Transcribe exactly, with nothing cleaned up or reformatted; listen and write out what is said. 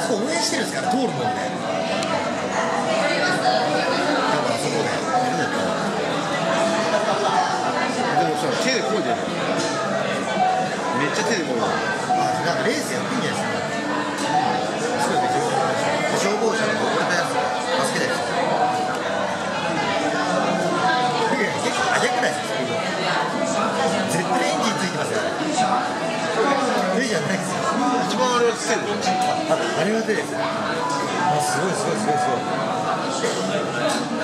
そこ応援してるんですから、通るもんで。だからそこでやるんだったら。 でもさ、手でこいでる。めっちゃ手でこいでる。 あ、なんかレースやってんじゃないですか。すごい別に消防車で溺れたやつ助けたやつ。いや結構速くないですか、スピード。絶対エンジンついてますよ。手じゃないですよ。 一番あれはつけるでしょ。 あ、あれは手ですよ。あ、すごいすごいすごいすごい。